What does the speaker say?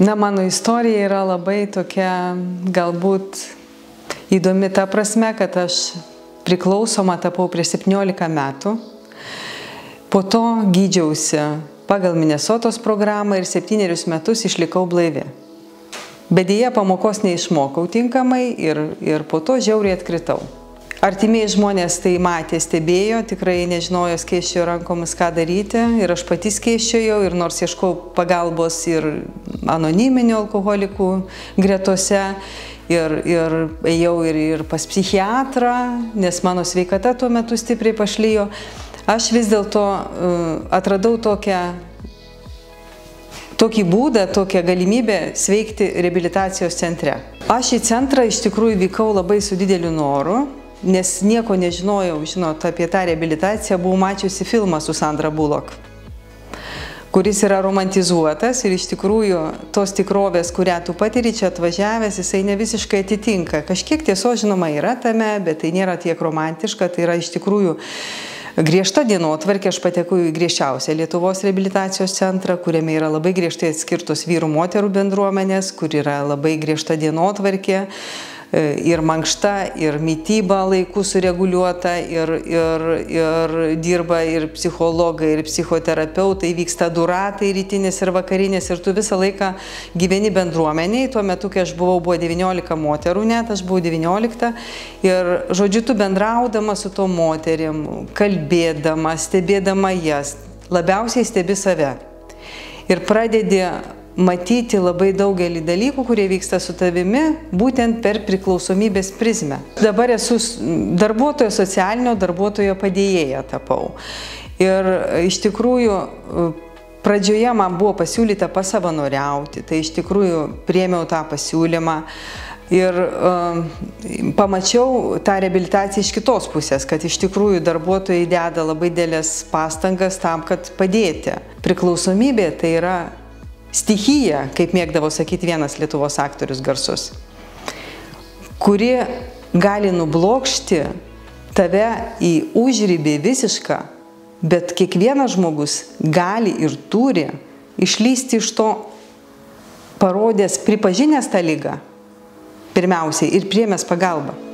Na, mano istorija yra labai tokia galbūt įdomi ta prasme, kad aš priklausoma tapau prieš 17 metų. Po to gydžiausi pagal Minnesotos programą ir 7 metus išlikau blaivi. Bet deja pamokos neišmokau tinkamai ir po to žiauriai atkritau. Artimieji žmonės tai matė, stebėjo, tikrai nežinojo, skėsčiojo rankomis, ką daryti. Ir aš pati skėsčiojau, ir nors ieškau pagalbos ir anoniminių alkoholikų gretose, ir ėjau ir pas psichiatrą, nes mano sveikata tuo metu stipriai pašlijo. Aš vis dėlto atradau tokį būdą, tokią galimybę sveikti reabilitacijos centre. Aš į centrą iš tikrųjų vykau labai su dideliu noru, nes nieko nežinojau, žinot, apie tą reabilitaciją, buvau mačiusi filmą su Sandra Bullock, kuris yra romantizuotas ir iš tikrųjų tos tikrovės, kurią tu patiri čia atvažiavęs, jisai ne visiškai atitinka. Kažkiek tiesos, žinoma, yra tame, bet tai nėra tiek romantiška, tai yra iš tikrųjų griežta dienotvarkė. Aš patekau į griežčiausią Lietuvos reabilitacijos centrą, kuriame yra labai griežtai atskirtos vyrų moterų bendruomenės, kur yra labai griežta dienotvarkė, ir mankšta, ir mityba laiku sureguliuota, ir dirba ir psichologai, ir psichoterapeutai, vyksta 2 ratai, rytinis ir vakarinis, ir tu visą laiką gyveni bendruomeniai. Tuo metu, kai aš buvo 19 moterų, net aš buvau 19, ir žodžiu, tu bendraudama su to moterim, kalbėdama, stebėdama jas, labiausiai stebi save. Ir pradedi matyti labai daugelį dalykų, kurie vyksta su tavimi, būtent per priklausomybės prizmę. Dabar esu socialinio darbuotojo padėjėja tapau. Ir iš tikrųjų pradžioje man buvo pasiūlyta pasavanoriauti, tai iš tikrųjų priėmiau tą pasiūlymą ir pamačiau tą reabilitaciją iš kitos pusės, kad iš tikrųjų darbuotojai deda labai dideles pastangas tam, kad padėti. Priklausomybė tai yra stichija, kaip mėgdavo sakyti vienas Lietuvos aktorius garsus, kuri gali nublokšti tave į užribį visišką, bet kiekvienas žmogus gali ir turi išlysti iš to, parodęs, pripažinęs tą ligą, pirmiausiai, ir priėmęs pagalbą.